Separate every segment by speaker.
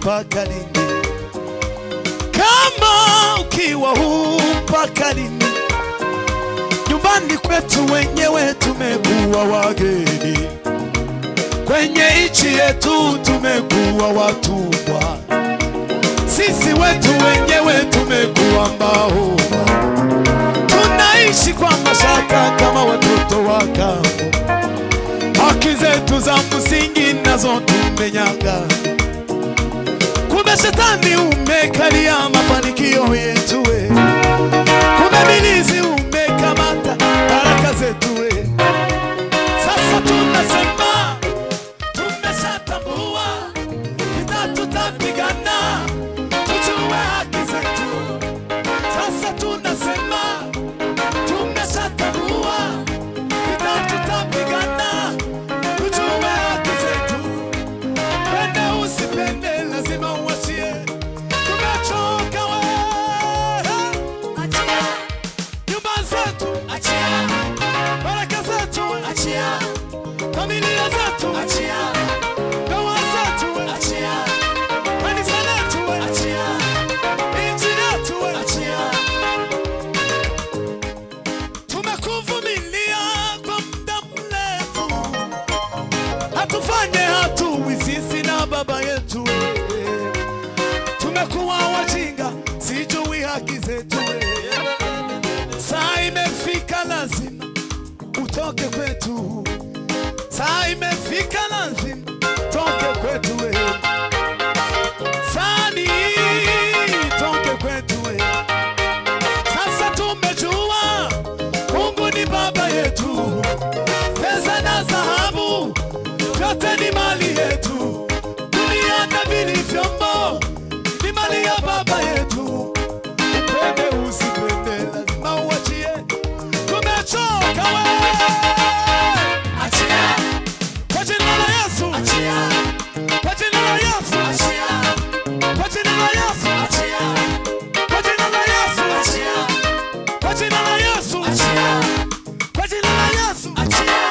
Speaker 1: mpaka lini? Kama ukiwa huu mpaka lini? Nyumbani kwetu wenyewe tumekuwa wageni, kwenye nchi yetu tumekuwa watumwa, sisi wetu wenyewe tumekuwa mahoma, tunaishi kwa mashaka kama watoto wa kambo, haki zetu za msingi nazo tumenyanga. Kumbe shetani umekalia mafanikio yetu we, kumbe milizi umekamata baraka zetu we. Sasa tunasema tumeshatambua, vita tutapigana tujue haki zetu. Sasa tunasema tumeshatambua, vita tutapigana tujue haki zetu. Pende usipende lazima uachie, tumechoka we. Achia nyumba zetu, achia baraka zetu, achia familia zetu, achia ndoa zetu, achia kanisa letu, achia nchi yetu, achia. Tumekuvumilia kwa muda mrefu, hatufanye hatuwi sisi na baba yetu. Tumekuwa wajinga, sijui haki zetu. Saa imefika lazima utoke kwetu, saa imefika lazima toke kwetu we. Sani toke kwetu we. Sasa tumejua Mungu ni baba yetu, pesa na dhahabu vyote ni mali yetu, dunia na vilivyomo ni mali ya baba yetu. Upende usipende lazima uachie, tumechoka we. Achia kwa jina la Yesu, achia kwa jina la Yesu, achia kwa jina la Yesu, achia kwa jina la Yesu, achia kwa jina la Yesu, achia kwa jina la Yesu, achia.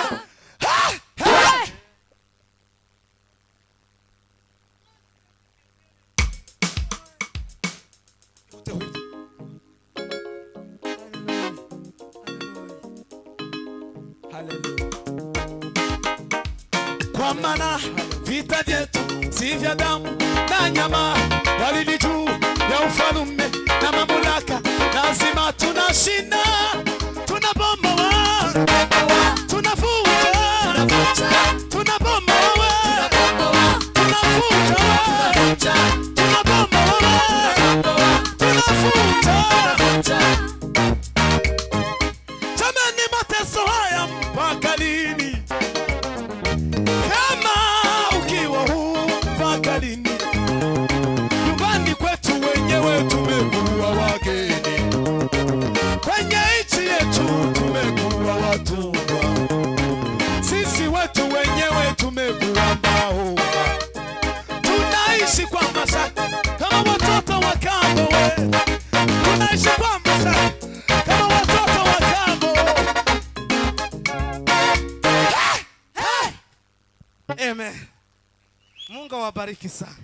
Speaker 1: Kwa maana vita vyetu si vya damu na nyama, bali ni juu ya ufalme na mamlaka. Lazima tunashinda, tunabomoa, tunafuta, tunabomoa, tunafuta, tunabomoa, tunafuta. Jamani, mateso haya mpaka lini? Kama ukiwa huu mpaka lini? Nyumbani kwetu wenyewe tumekuwa wageni, kwenye nchi yetu tumekuwa watumwa, sisi wetu wenyewe tumekuwa mahoma, tunaishi kwa mashaka kama watoto wa kambo we. Tunaishi kwa mashaka kama watoto wa kambo. Amen. Mungu awabariki sana.